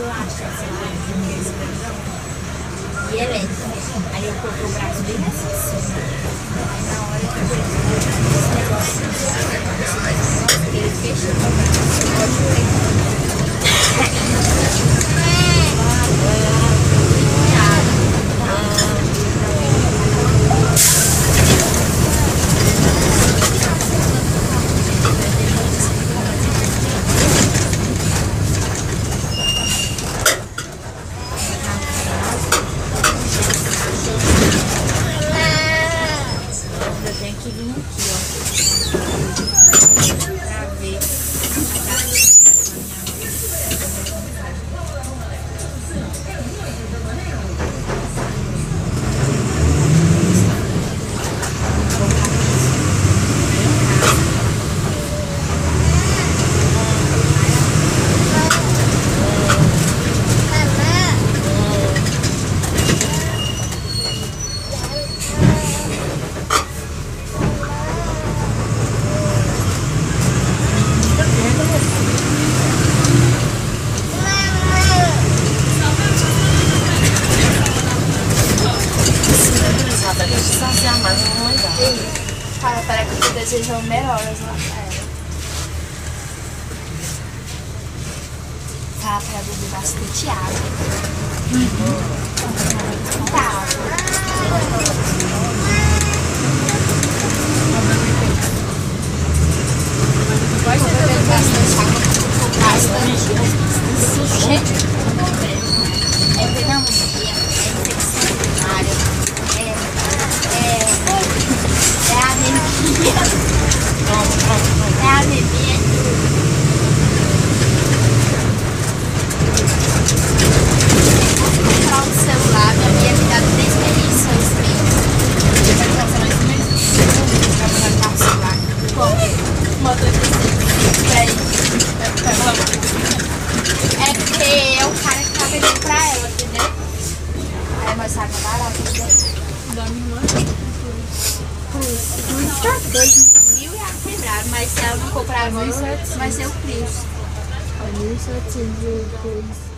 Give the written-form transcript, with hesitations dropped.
E elétrica. Aí eu coloquei o braço bem assim. Aí na hora que eu peguei esse negocinho, ele fechou meu braço. Para que tu desejam melhoras lá. Fala para beber bastante água. Muita água. Pode beber bastante água. Bastante. Sushi. É pneumonia. É infecção urinária. É anemia. É anemia. Vou comprar um celular. Minha amiga me dá 3 meses, 6 meses. Você vai comprar 2 meses? Vai comprar um celular. Como? Motor de é porque é o cara que tá vendendo pra ela, entendeu? Aí mais sabe barato, entendeu? Da minha irmã. R$1.000 quebrado, mas se ela não comprar agora, vai ser o preço. 1.700 euros.